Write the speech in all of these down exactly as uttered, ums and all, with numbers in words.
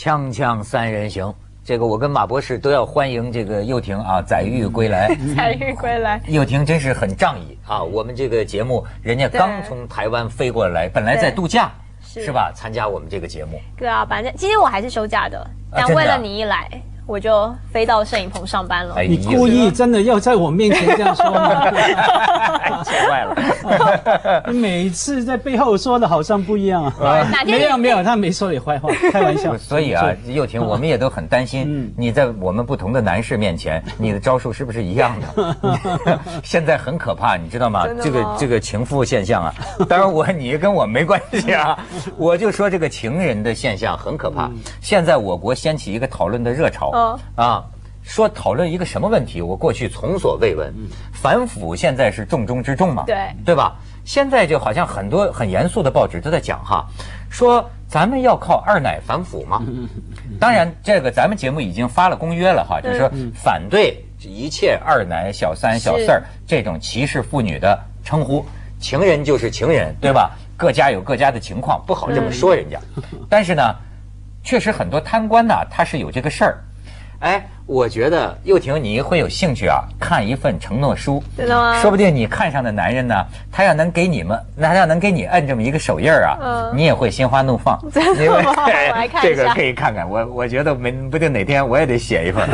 锵锵三人行，这个我跟马博士都要欢迎这个又廷啊，载誉归来。 载誉归来， 又廷真是很仗义啊！我们这个节目，人家刚从台湾飞过来，本来在度假，是吧？参加我们这个节目。 对啊，反正今天我还是休假的，但为了你一来。我就飞到摄影棚上班了。 哎、你故意真的要在我面前这样说吗？ 见外了。 你每次在背后说的好像不一样啊。没有没有，他没说你坏话，开玩笑。 所以啊，又廷，我们也都很担心，嗯、你在我们不同的男士面前，你的招数是不是一样的？现在很可怕，你知道吗？这个这个情妇现象啊，当然我你跟我没关系啊，我就说这个情人的现象很可怕。嗯、现在我国掀起一个讨论的热潮。哦、啊，说讨论一个什么问题？我过去从所未闻。嗯、反腐现在是重中之重嘛？ 对， 对吧？现在就好像很多很严肃的报纸都在讲哈，说咱们要靠二奶反腐吗？嗯、当然，这个咱们节目已经发了公约了哈，就是说反对一切二奶、小三、小四儿这种歧视妇女的称呼。情人就是情人，对吧？各家有各家的情况，不好这么说人家。嗯、但是呢，确实很多贪官呢，他是有这个事儿。哎，我觉得又廷你会有兴趣啊，看一份承诺书， 真的吗？ 说不定你看上的男人呢，他要能给你们，他要能给你摁这么一个手印儿啊，嗯、你也会心花怒放。 真的吗？我来看一下， 这个可以看看。我我觉得没不定哪天我也得写一份。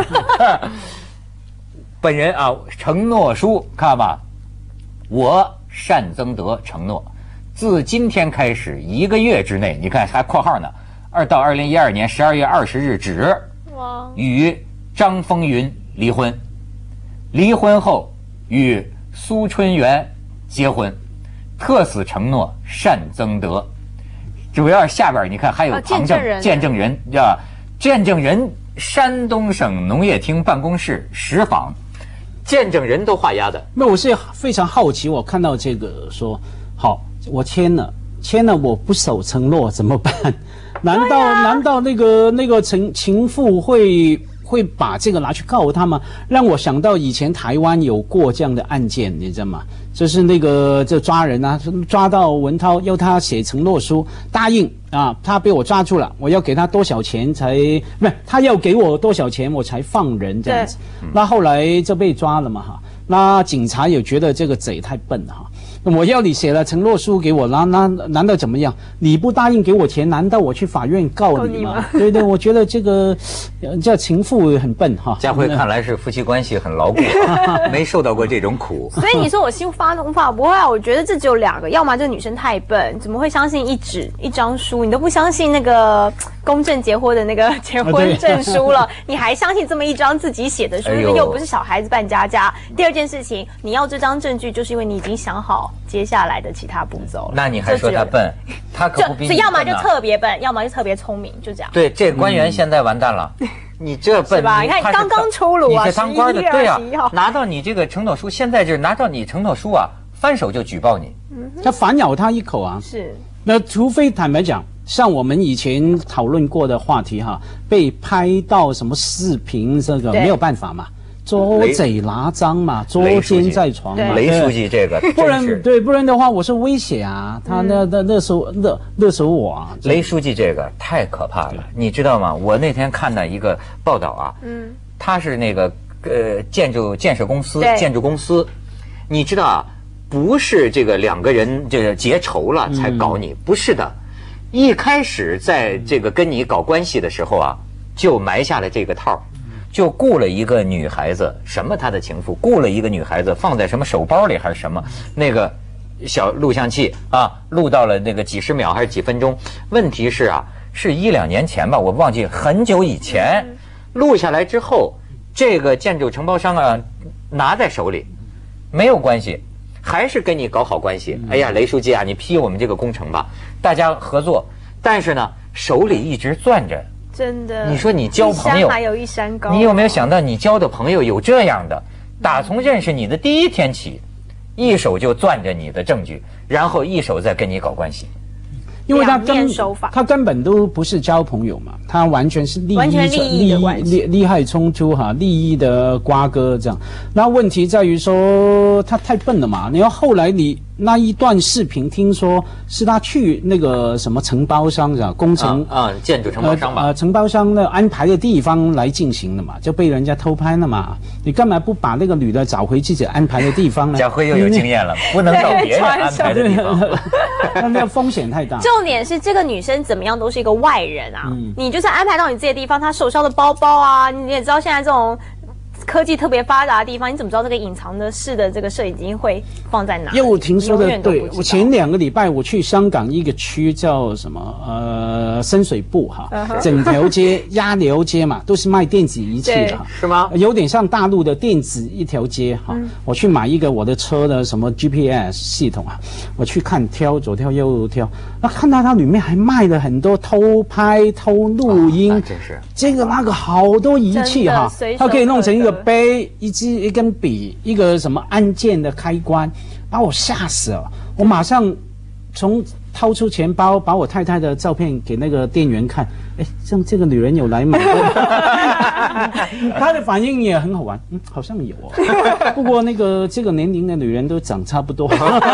本人啊，承诺书看吧，我单增德承诺，自今天开始一个月之内，你看还括号呢，二到二零一二年十二月二十日止。与张丰云离婚，离婚后与苏春元结婚，特此承诺单增德。主要下边你看还有旁证、啊、见证人啊，见证人山东省农业厅办公室实访，见证人都画押的。 那我是非常好奇，我看到这个说，好，我签了，签了我不守承诺怎么办？难道、啊、难道那个那个情情妇会会把这个拿去告他吗？让我想到以前台湾有过这样的案件，你知道吗？就是那个就抓人啊，抓到文涛要他写承诺书，答应啊，他被我抓住了，我要给他多少钱才不是他要给我多少钱我才放人这样子。那后来就被抓了嘛哈，那警察也觉得这个贼太笨了哈。我要你写了承诺书给我，那那难道怎么样？你不答应给我钱，难道我去法院告你吗？对对，我觉得这个叫情妇很笨哈。 家辉看来是夫妻关系很牢固，没受到过这种苦。 所以你说我心发怒发不会啊？我觉得这只有两个，要么这女生太笨，怎么会相信一纸一张书？你都不相信那个公证结婚的那个结婚证书了，你还相信这么一张自己写的书？因为又不是小孩子扮家家。第二件事情，你要这张证据，就是因为你已经想好接下来的其他步骤了。 那你还说他笨？他可不比你笨、啊。 所以要么就特别笨，要么就特别聪明，就这样。 对，这官员现在完蛋了。嗯、你这笨是吧？你看你刚刚出炉啊， 你这当官的对啊，拿到你这个承诺书，现在就是拿到你承诺书啊，翻手就举报你。 嗯，他反咬他一口啊。 是。 那除非坦白讲，像我们以前讨论过的话题哈，被拍到什么视频，这个没有办法嘛。捉贼拿赃嘛，捉奸在床嘛。 雷书记这个， 不然对，不然的话我是威胁啊，他那那那时候那那时候我啊， 雷书记这个太可怕了，你知道吗？我那天看到一个报道啊，嗯，他是那个呃建筑建设公司建筑公司，你知道啊，不是这个两个人这个结仇了才搞你，不是的，一开始在这个跟你搞关系的时候啊，就埋下了这个套。就雇了一个女孩子，什么他的情妇，雇了一个女孩子放在什么手包里还是什么，那个小录像器啊，录到了那个几十秒还是几分钟。问题是啊，是一两年前吧，我忘记很久以前录下来之后，这个建筑承包商啊拿在手里，没有关系，还是跟你搞好关系。哎呀，雷书记啊，你批我们这个工程吧，大家合作，但是呢，手里一直攥着。 真的， 你说你交朋友， 还有一山高。 你有没有想到，你交的朋友有这样的？打从认识你的第一天起，一手就攥着你的证据，然后一手再跟你搞关系。 因为他根手法， 他根本都不是交朋友嘛，他完全是利益完全利益的关系， 利利害冲突哈，利益的瓜葛这样。那问题在于说他太笨了嘛，你要后来你那一段视频，听说是他去那个什么承包商是吧？工程啊、呃，建筑承包商吧， 呃，呃承包商的安排的地方来进行的嘛，就被人家偷拍了嘛。你干嘛不把那个女的找回自己安排的地方呢？ 家辉又有经验了，不能到别人安排的地方， 那那风险太大。 重点是这个女生怎么样都是一个外人啊，嗯、你就是安排到你自己的地方，她手上的包包啊，你也知道现在这种科技特别发达的地方，你怎么知道这个隐藏的式的这个摄影机会放在哪？ 又听说的，对，我前两个礼拜我去香港一个区叫什么呃深水埗哈， uh-huh. 整条街鸭寮街嘛，都是卖电子仪器的， 是吗？ 有点像大陆的电子一条街哈。嗯、我去买一个我的车的什么 G P S 系统啊，我去看挑左挑右挑，那看到它里面还卖了很多偷拍、偷录音， 哦、真是这个那个好多仪器哈，它可以弄成一个杯、一支一根笔、一个什么按键的开关，把我吓死了。我马上从掏出钱包，把我太太的照片给那个店员看。哎，像这个女人有来买过，她的反应也很好玩。嗯，好像有哦。不过那个这个年龄的女人都长差不多。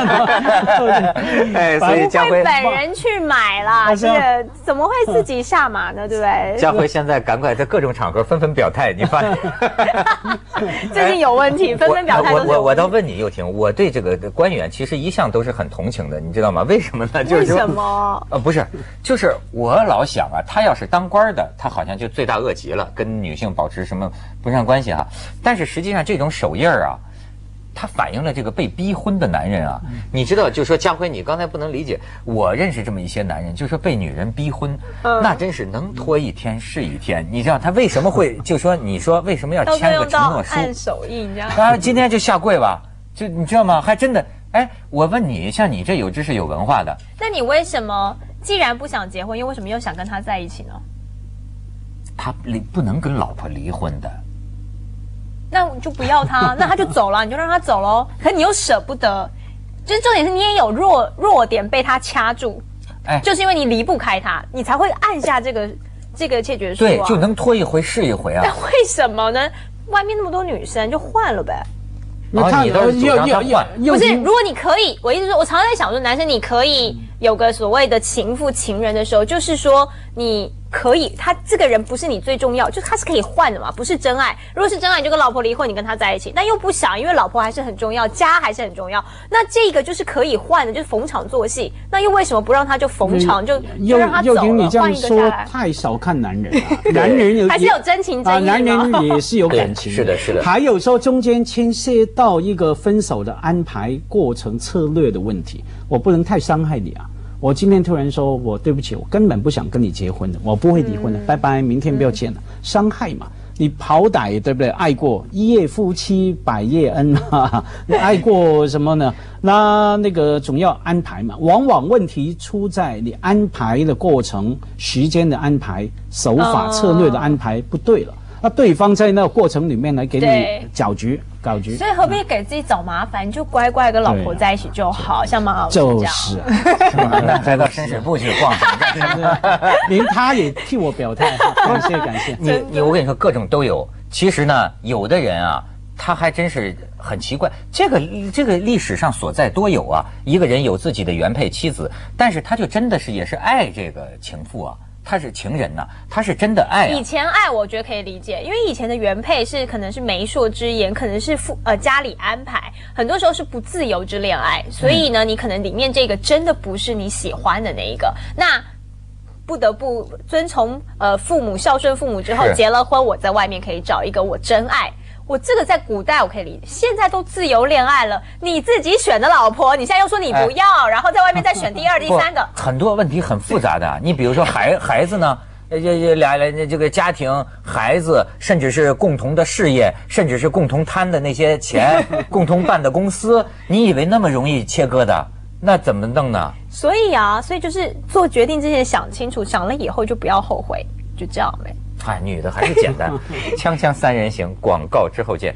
哎，所以家辉本人去买啦，这个怎么会自己下马呢？对不对？ 家辉现在赶快在各种场合纷纷表态，你发现最近有问题，纷纷表态都是有问题。 我我我倒问你，又婷，我对这个官员其实一向都是很同情的，你知道吗？为什么呢？就是为什么？ 呃，不是，就是我老想啊，他要是当官的，他好像就罪大恶极了，跟女性保持什么不善关系哈、啊。但是实际上这种手印儿啊，它反映了这个被逼婚的男人啊。嗯、你知道，就说家辉，你刚才不能理解，我认识这么一些男人，就说被女人逼婚，嗯、那真是能拖一天是一天。你知道他为什么会就说你说为什么要签个承诺书？ 按手印，你知道吗？ 啊，今天就下跪吧，就你知道吗？还真的。哎，我问你，像你这有知识有文化的， 那你为什么既然不想结婚，又为什么又想跟他在一起呢？ 他离不能跟老婆离婚的， 那就不要他，那他就走了，你就让他走喽。可你又舍不得，就是重点是你也有弱弱点被他掐住，哎，就是因为你离不开他，你才会按下这个这个切决书、啊， 对，就能拖一回是一回啊。 但为什么呢？外面那么多女生，就换了呗。 然后你都是主张他换， 不是？如果你可以，我意思说，我常常在想说，男生你可以有个所谓的情妇情人的时候，就是说你可以，他这个人不是你最重要，就他是可以换的嘛，不是真爱。如果是真爱，你就跟老婆离婚，你跟他在一起，但又不想，因为老婆还是很重要，家还是很重要。那这个就是可以换的，就是逢场作戏。那又为什么不让他就逢场就就让他走了？ 你这样说太少看男人了，男人有还是有真情真意吗？ 男人也是有感情， 是的，是的。 还有说中间牵涉到一个分手的安排过程策略的问题，我不能太伤害你啊。我今天突然说我对不起，我根本不想跟你结婚的，我不会离婚的，嗯、拜拜，明天不要见了，嗯、伤害嘛。你好歹对不对？爱过一夜夫妻百夜恩啊，你爱过什么呢？那那个总要安排嘛。往往问题出在你安排的过程、时间的安排、手法、策略的安排不对了。那对方在那个过程里面来给你搅局、搞局， 所以何必给自己找麻烦？你就乖乖跟老婆在一起就好，像马老师这样。 就是， 那还到深水埗去逛逛， 连他也替我表态，感谢感谢。 你你我跟你说，各种都有。其实呢，有的人啊，他还真是很奇怪。这个这个历史上所在多有啊，一个人有自己的原配妻子，但是他就真的是也是爱这个情妇啊。他是情人呐、啊，他是真的爱、啊。 以前爱，我觉得可以理解，因为以前的原配是可能是媒妁之言，可能是父呃家里安排，很多时候是不自由之恋爱，所以呢，你可能里面这个真的不是你喜欢的那一个，那不得不遵从呃父母孝顺父母之后结了婚，我在外面可以找一个我真爱。我这个在古代我可以理解，现在都自由恋爱了，你自己选的老婆，你现在又说你不要，哎、然后在外面再选第二、第三个， 很多问题很复杂的。你比如说孩孩子呢，这这俩这个家庭、孩子，甚至是共同的事业，甚至是共同摊的那些钱，共同办的公司，你以为那么容易切割的？那怎么弄呢？ 所以啊，所以就是做决定之前想清楚，想了以后就不要后悔，就这样呗。 哎，女的还是简单。锵锵三人行，广告之后见。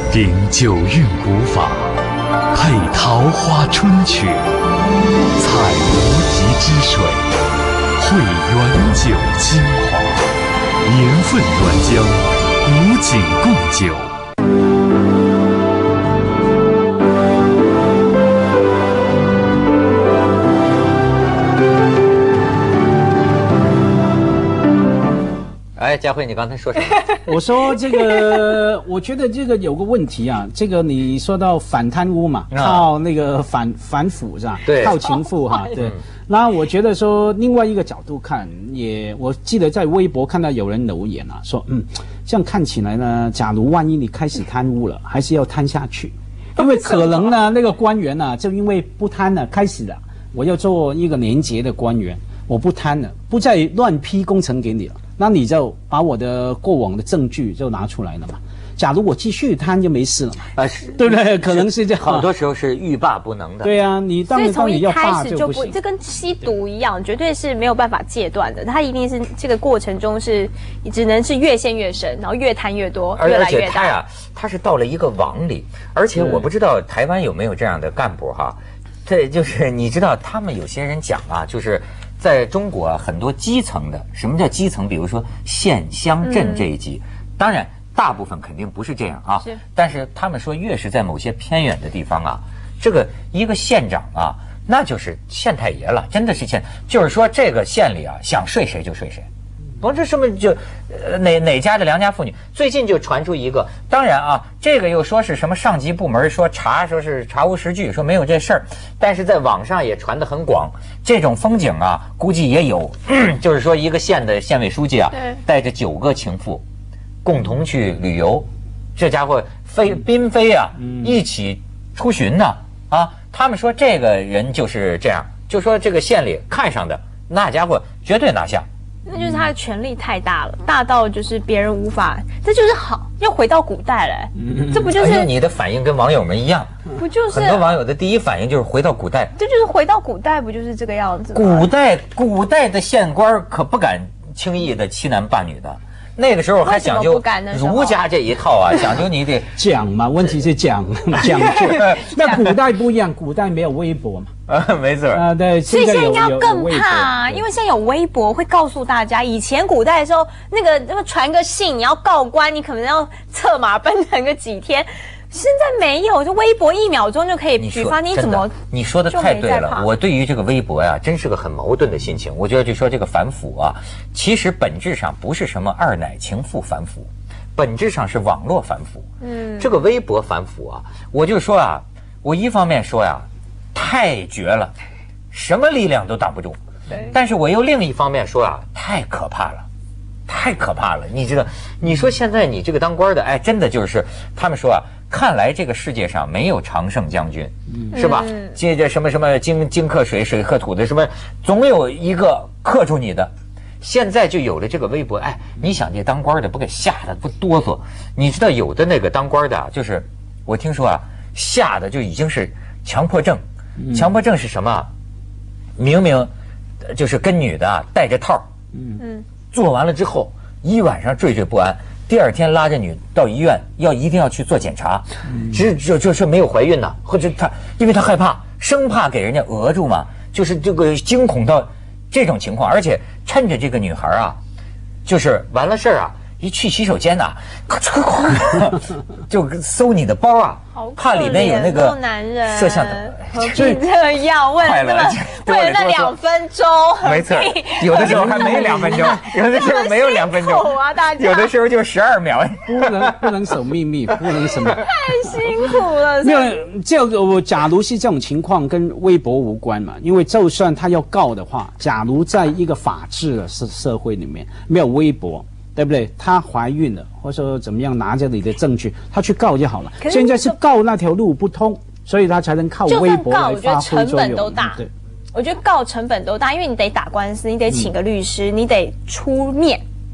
顶九韵古法，配桃花春曲，采无极之水，汇原酒精华，年份原浆，古井贡酒。 哎，佳慧，你刚才说什么？ 我说这个，我觉得这个有个问题啊，这个你说到反贪污嘛，靠那个反反腐是吧？ 对， 靠情妇哈，对。那我觉得说另外一个角度看，也我记得在微博看到有人留言啊，说嗯，这样看起来呢，假如万一你开始贪污了，还是要贪下去，因为可能呢那个官员呢、啊，就因为不贪了，开始了，我要做一个廉洁的官员，我不贪了，不再乱批工程给你了。那你就把我的过往的证据就拿出来了嘛。假如我继续贪就没事了嘛，啊，对不对？可能是这样。 很多时候是欲罢不能的。 对啊，你当然当你要罢就不行。 这跟吸毒一样，绝对是没有办法戒断的。它一定是这个过程中是只能是越陷越深，然后越贪越多，越来越大。 而且他呀，他是到了一个网里，而且我不知道台湾有没有这样的干部哈。这就是你知道，他们有些人讲啊，就是。在中国啊，很多基层的，什么叫基层？比如说县、乡镇这一级，嗯、当然大部分肯定不是这样啊。是。但是他们说，越是在某些偏远的地方啊，这个一个县长啊，那就是县太爷了，真的是县。就是说，这个县里啊，想睡谁就睡谁。不是什么就，呃哪哪家的良家妇女，最近就传出一个，当然啊，这个又说是什么上级部门说查，说是查无实据，说没有这事儿，但是在网上也传得很广。这种风景啊，估计也有，就是说一个县的县委书记啊，带着九个情妇，共同去旅游，这家伙飞宾飞啊，一起出巡呢啊，他们说这个人就是这样，就说这个县里看上的那家伙绝对拿下。 那就是他的权力太大了，大到就是别人无法，这就是好，要回到古代了、嗯，这不就是？ 哎、你的反应跟网友们一样， 不就是很多网友的第一反应就是回到古代， 这就是回到古代，不就是这个样子吗？ 古代古代的县官可不敢轻易的欺男霸女的。那个时候还讲究儒家这一套啊，讲究你得讲嘛，问题是讲讲究。那古代不一样，古代没有微博嘛。 啊，没错啊，对， 所以现在应该要更怕，因为现在有微博会告诉大家，以前古代的时候，那个那个传个信，你要告官，你可能要策马奔腾个几天。现在没有，就微博一秒钟就可以举发，你怎么？ 你说的太对了。我对于这个微博呀、啊，真是个很矛盾的心情。我觉得就说这个反腐啊，其实本质上不是什么二奶情妇反腐，本质上是网络反腐。嗯，这个微博反腐啊，我就说啊，我一方面说呀，太绝了，什么力量都挡不住。但是我又另一方面说啊，太可怕了。太可怕了，你知道？你说现在你这个当官的，哎，真的就是他们说啊，看来这个世界上没有常胜将军，嗯、是吧？接着什么什么金金克水，水克土的，什么总有一个克住你的。现在就有了这个微博，哎，你想这当官的不给吓得不哆嗦？你知道有的那个当官的啊，就是我听说啊，吓得就已经是强迫症。强迫症是什么？明明就是跟女的啊戴着套，嗯嗯。做完了之后，一晚上惴惴不安，第二天拉着女到医院，要一定要去做检查，只就就是没有怀孕呢，或者他因为他害怕，生怕给人家讹住嘛，就是这个惊恐到这种情况，而且趁着这个女孩啊，就是完了事儿啊，一去洗手间呐、啊，咔咔咔，就搜你的包啊，怕里面有那个摄像头。 何必这样？为了那为了那两分钟， 没错，有的时候还没两分钟，有的时候没有两分钟啊，大家有的时候就十二秒。 不能不能守秘密，不能什么， 太辛苦了。 因为这个我假如是这种情况跟微博无关嘛，因为就算他要告的话，假如在一个法治的社社会里面没有微博。对不对？她怀孕了，或者说怎么样，拿着你的证据，她去告就好了。现在是告那条路不通，所以她才能靠微博来发挥作用。 成本都大。对，我觉得告成本都大，因为你得打官司，你得请个律师，嗯、你得出面，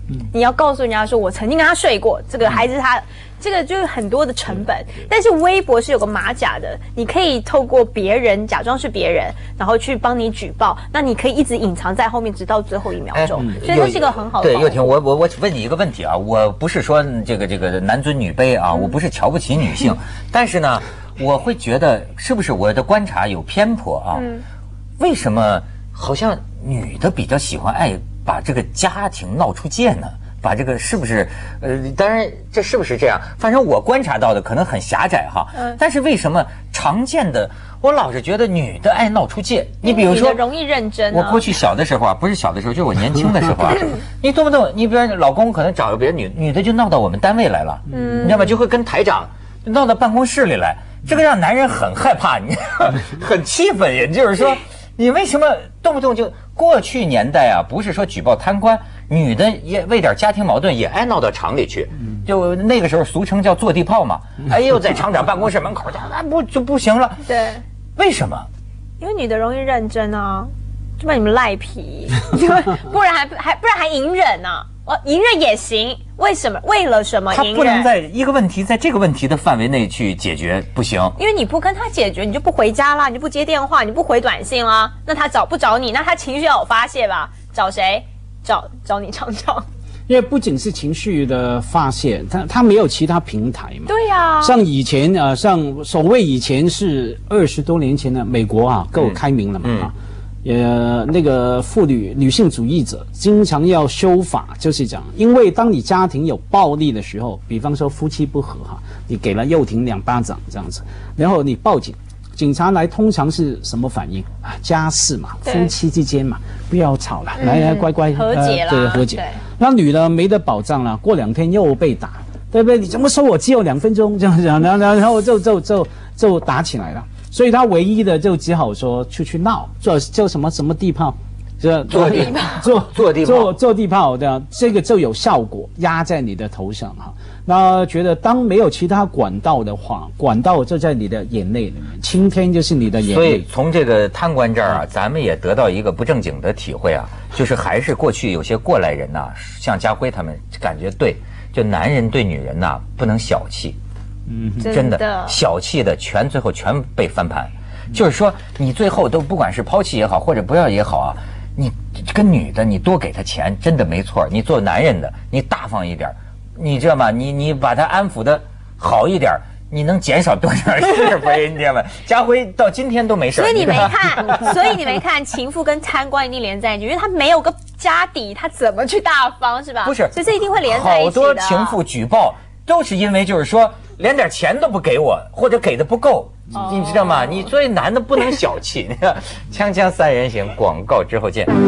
嗯、你要告诉人家说我曾经跟他睡过，这个孩子他。这个就是很多的成本，但是微博是有个马甲的，你可以透过别人假装是别人，然后去帮你举报，那你可以一直隐藏在后面，直到最后一秒钟，哎、所以这是一个很好的。 对，又婷，我我我问你一个问题啊，我不是说这个这个男尊女卑啊，嗯、我不是瞧不起女性，但是呢，我会觉得是不是我的观察有偏颇啊？嗯、为什么好像女的比较喜欢爱把这个家庭闹出界呢？把这个是不是呃，当然这是不是这样？反正我观察到的可能很狭窄哈。嗯。但是为什么常见的，我老是觉得女的爱闹出界？你比如说， 容易认真、啊。 我过去小的时候啊，不是小的时候，就是我年轻的时候啊，你动不动你比如老公可能找个别的女女的就闹到我们单位来了，嗯，你知道吗？就会跟台长闹到办公室里来，这个让男人很害怕，你很气愤。也就是说，你为什么动不动就过去年代啊，不是说举报贪官。女的也为点家庭矛盾也爱闹到厂里去，就那个时候俗称叫坐地炮嘛。哎呦，在厂长办公室门口，那不就不行了？ 对， 为什么？ 因为女的容易认真啊，就把你们赖皮，不然还还不然还隐忍呢、啊。哦，隐忍也行，为什么？为了什么隐忍？ 他不能在一个问题在这个问题的范围内去解决，不行。 因为你不跟他解决，你就不回家啦，你就不接电话，你不回短信啦，那他找不找你？那他情绪要有发泄吧？找谁？找找你厂长， 因为不仅是情绪的发泄，他他没有其他平台嘛。 对呀、啊， 像以前呃，像所谓以前是二十多年前的美国啊，够开明了嘛、嗯、啊，呃，那个妇女女性主义者经常要修法，就是讲，因为当你家庭有暴力的时候，比方说夫妻不和哈，你给了幼婷两巴掌这样子，然后你报警。警察来通常是什么反应啊？家事嘛，夫妻之间嘛，不要吵了，嗯、来来乖乖和解啦、呃， 对，和解。那女的没得保障了，过两天又被打，对不对？你怎么说我只有两分钟这样讲，然后然后就就就就打起来了。所以他唯一的就只好说出去闹，做做什么什么地炮， 这做地炮， 做做地炮， 做做地炮的，这个就有效果，压在你的头上哈。那觉得当没有其他管道的话，管道就在你的眼泪里面，青天就是你的眼泪。 所以从这个贪官这儿啊，咱们也得到一个不正经的体会啊，就是还是过去有些过来人呐、啊，像家辉他们感觉对，就男人对女人呐、啊、不能小气，嗯，真的小气的全最后全被翻盘。就是说你最后都不管是抛弃也好，或者不要也好啊，你跟女的你多给她钱真的没错，你做男人的你大方一点。你知道吗？你你把他安抚的好一点，你能减少多少是非？你知道吗？家辉到今天都没事。 所以你没看，所以你没看，情妇跟贪官一定连在一起，因为他没有个家底，他怎么去大方是吧？ 不是， 所以这一定会连在一起的。 好多情妇举报都是因为就是说连点钱都不给我，或者给的不够，哦、你知道吗？你所以男的不能小气。锵锵三人行，广告之后见。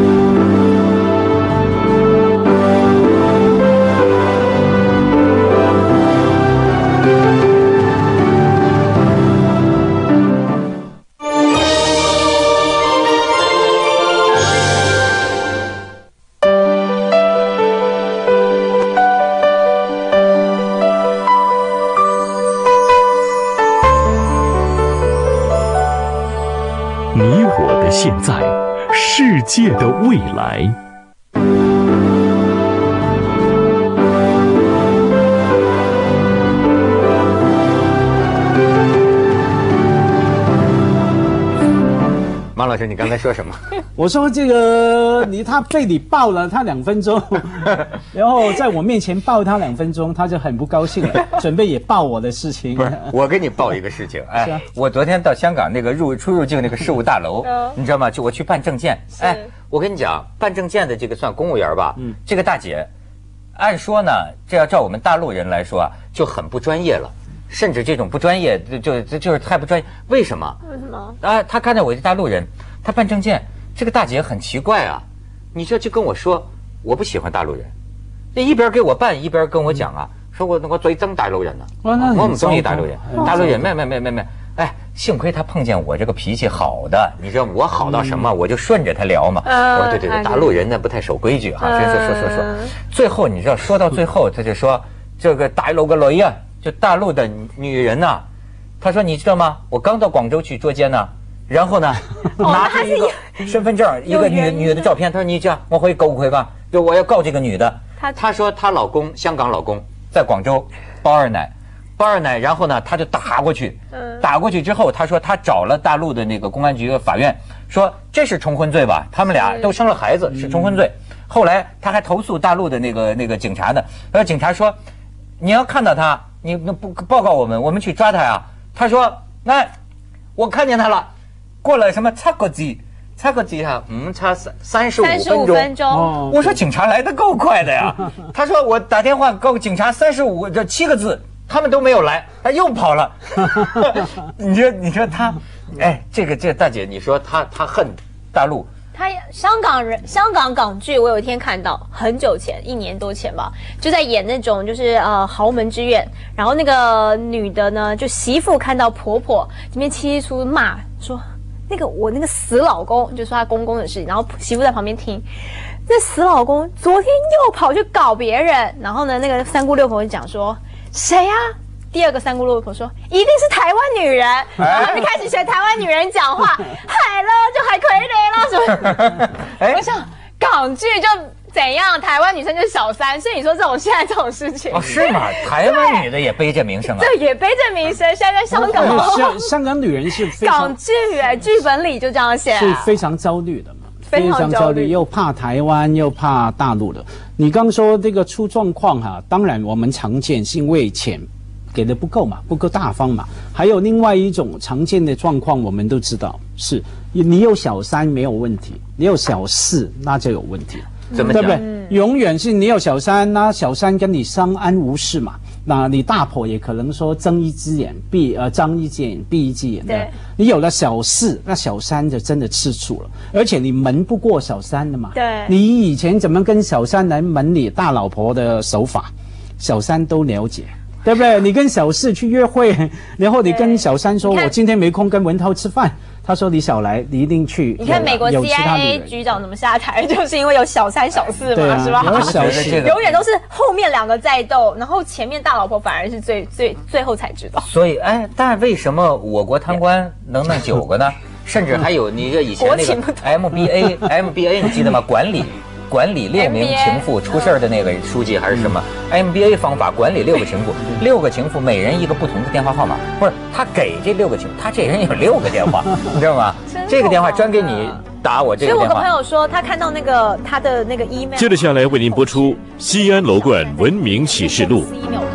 现在，世界的未来。 马老师，你刚才说什么？ 我说这个你他被你抱了他两分钟，然后在我面前抱他两分钟，他就很不高兴了，准备也抱我的事情。 不是，我给你报一个事情，哎，啊、我昨天到香港那个入出入境那个事务大楼，你知道吗？就我去办证件，哎，我跟你讲，办证件的这个算公务员吧，嗯，这个大姐，按说呢，这要照我们大陆人来说啊，就很不专业了。甚至这种不专业，就就就是太不专业。为什么？ 为什么？ 啊，他看到我是大陆人，他办证件，这个大姐很奇怪啊。你这就跟我说，我不喜欢大陆人，这一边给我办，一边跟我讲啊，说我我最憎大陆人呢、啊，我们中意大陆人，大陆人没没没没没，哎，幸亏他碰见我这个脾气好的，你知道我好到什么，嗯、我就顺着他聊嘛。嗯、我说对对对，大陆人呢不太守规矩哈、啊，说说说说说，最后你知道说到最后，他就说这个大陆个女啊。就大陆的女人呐、啊，她说你知道吗？我刚到广州去捉奸呢，然后呢，拿出一个身份证，一个女女的照片，她说你这样，我会告回吧，就我要告这个女的。 她她说她老公香港老公在广州包二奶，包二奶，然后呢她就打过去，嗯，打过去之后，她说她找了大陆的那个公安局法院，说这是重婚罪吧？他们俩都生了孩子，是重婚罪。后来她还投诉大陆的那个那个警察呢，然后警察说你要看到他，你不报告我们，我们去抓他呀。她说那我看见他了，过了什么差个几。差个几下，嗯，差三三十五分钟。 分钟哦、 我说警察来得够快的呀。他说我打电话告警察三十五这七个字，他们都没有来，他又跑了。你说你说他，哎，这个这大姐，你说他他恨大陆。 他香港人，香港港剧，我有一天看到，很久前，一年多前吧，就在演那种就是呃豪门之怨，然后那个女的呢，就媳妇看到婆婆这边七出骂说。那个我那个死老公就说他公公的事情，然后媳妇在旁边听，那死老公昨天又跑去搞别人，然后呢，那个三姑六婆就讲说谁呀、啊？第二个三姑六婆说一定是台湾女人，然后他们开始学台湾女人讲话，海了就海葵雷了什么？哎，我想港剧就。怎样？台湾女生就是小三，所以你说这种现在这种事情哦，是吗？台湾女的也背这名声啊？ 对，也背这名声。现在在香港， 香香港女人是非常港剧哎，剧本里就这样写， 是非常焦虑的嘛， 非常焦虑， 又怕台湾又怕大陆的。你刚说这个出状况哈，当然我们常见是因为钱给的不够嘛，不够大方嘛。还有另外一种常见的状况，我们都知道是你有小三没有问题，你有小四那就有问题。 怎么讲？ 对不对？嗯、永远是你有小三，那小三跟你相安无事嘛。那你大婆也可能说睁一只眼闭呃张一只眼闭一只眼的。你有了小四，那小三就真的吃醋了，而且你瞒不过小三的嘛。 对。 你以前怎么跟小三来瞒你大老婆的手法，小三都了解。对不对？你跟小四去约会，然后你跟小三说：“我今天没空跟文涛吃饭。”他说：“你少来，你一定去。” 你看美国 C I A 局长怎么下台，就是因为有小三小四嘛，啊、是吧？ 有小四， 永远都是后面两个在斗，然后前面大老婆反而是最最最后才知道。 所以，哎，但为什么我国贪官能弄九个呢？甚至还有你这以前那个 M B A M B A 你记得吗？管理。管理六名情妇出事的那个书记还是什么 M B A 方法管理六个情妇，六个情妇每人一个不同的电话号码，不是他给这六个情妇，他这人有六个电话，你知道吗？这个电话专给你打我这个电话。 所以我跟朋友说，他看到那个他的那个 email。 接着下来为您播出《西安楼冠文明启示录》。